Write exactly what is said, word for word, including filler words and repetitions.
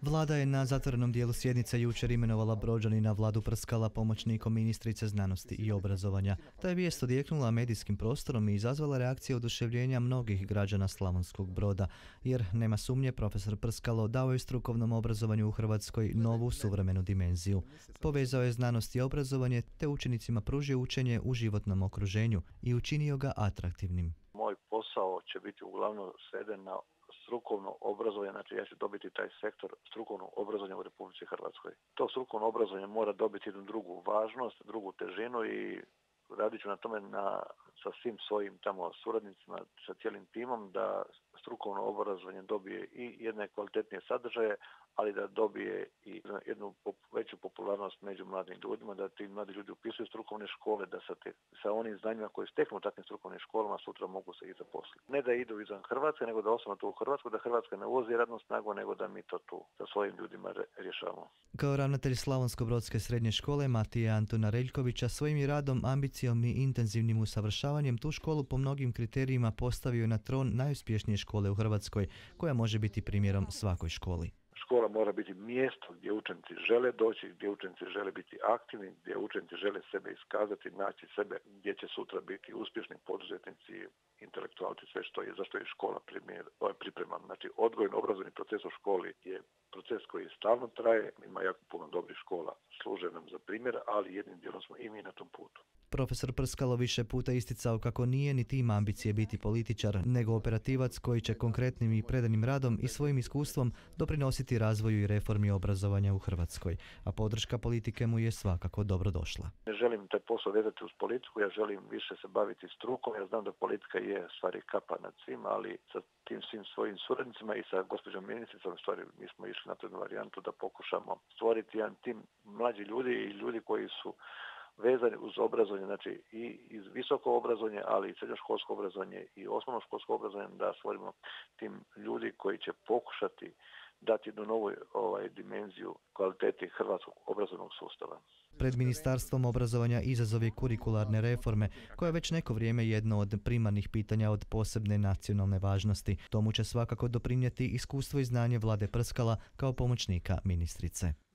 Vlada je na zatvorenom dijelu sjednice jučer imenovala Brođanina Vladu Prskala pomoćnikom ministrice znanosti i obrazovanja. Ta je vijest odjeknula medijskim prostorom i izazvala reakcije oduševljenja mnogih građana Slavonskog Broda, jer nema sumnje profesor Prskalo dao je strukovnom obrazovanju u Hrvatskoj novu suvremenu dimenziju. Povezao je znanost i obrazovanje te učenicima pružio učenje u životnom okruženju i učinio ga atraktivnim. Moj posao će biti uglavnom sveden na strukovno obrazovanje, znači ja ću dobiti taj sektor strukovnog obrazovanja u Republici Hrvatskoj. To strukovno obrazovanje mora dobiti jednu drugu važnost, drugu težinu i radit ću na tome na, sa svim svojim tamo suradnicima, sa cijelim timom da strukovno obrazovanje dobije i jedne kvalitetnije sadržaje, ali da dobije i jednu veću popularnost među mladim ljudima, da ti mladi ljudi upisuju strukovne škole, da sa, te, sa onim znanjima koje steknu u takvim strukovnim školama sutra mogu se i zaposliti. Ne da idu izvan Hrvatske, nego da ostanu tu u Hrvatsku, da Hrvatska ne uvozi radnu snagu, nego da mi to tu sa svojim ljudima rješavamo. Kao ravnatelj Slavonsko-brodske srednje škole Matija Antuna Reljkovića svojim je radom, ambicijom i intenzivnim usavršavanjem tu školu po mnogim kriterijima postavio na tron najuspješnije škole u Hrvatskoj, koja može biti primjerom svakoj školi. Škola mora biti mjesto gdje učenici žele doći, gdje učenici žele biti aktivni, gdje učenici žele sebe iskazati, naći sebe, gdje će sutra biti uspješni poduzetnici, intelektualci, sve što je, zašto je škola primjer, priprema. Znači, odgojno obrazovni proces u školi je proces koji stalno traje, ima jako puno dobrih škola, služe nam za primjer, ali jednim dijelom smo i mi na tom putu. Profesor Prskalo više puta isticao kako nije niti ima ambicije biti političar, nego operativac koji će konkretnim i predanim radom i svojim iskustvom doprinositi razvoju i reformi obrazovanja u Hrvatskoj, a podrška politike mu je svakako dobrodošla. Ne želim taj posao vezati uz politiku, ja želim više se baviti strukom, ja znam da politika je stvari kapa nad svim, ali sa tim svim svojim suradnicima i sa gospođom ministricom, stvari mi smo išli na tu varijantu da pokušamo stvoriti jedan tim mlađi ljudi i ljudi koji su vezani uz obrazovanje, znači i iz visoko obrazovanje, ali i srednjoškolsko obrazovanje i osnovnoškolsko obrazovanje, da stvorimo tim ljudi koji će pokušati dati jednu novu ovaj, dimenziju kvaliteti hrvatskog obrazovnog sustava. Pred Ministarstvom obrazovanja izazov je kurikularne reforme, koja je već neko vrijeme jedno od primarnih pitanja od posebne nacionalne važnosti. Tomu će svakako doprinijeti iskustvo i znanje Vlade Prskala kao pomoćnika ministrice.